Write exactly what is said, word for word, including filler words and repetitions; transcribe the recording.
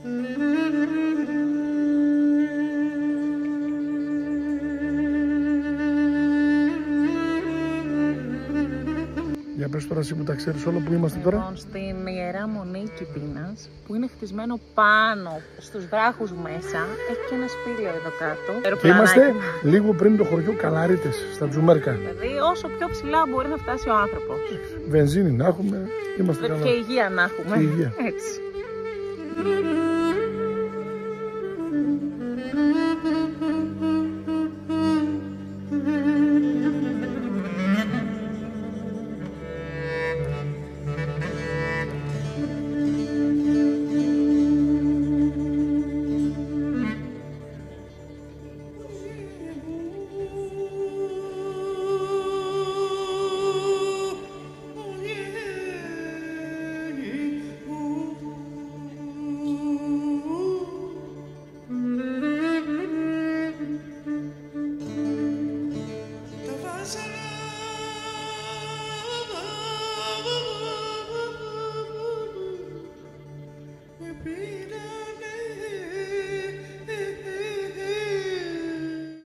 Για πες τώρα εσύ που τα ξέρεις όλα, που είμαστε τώρα. Λοιπόν, στην Ιερά Μονή Κιτίνας, που είναι χτισμένο πάνω στους βράχους μέσα. Έχει και ένα σπήλαιο εδώ κάτω. Και είμαστε λίγο πριν το χωριό Καλαρίτες, στα Τζουμέρκα. Δηλαδή όσο πιο ψηλά μπορεί να φτάσει ο άνθρωπος. Βενζίνη να έχουμε, είμαστε καλά. Και υγεία να έχουμε. Και υγεία. Έτσι. Be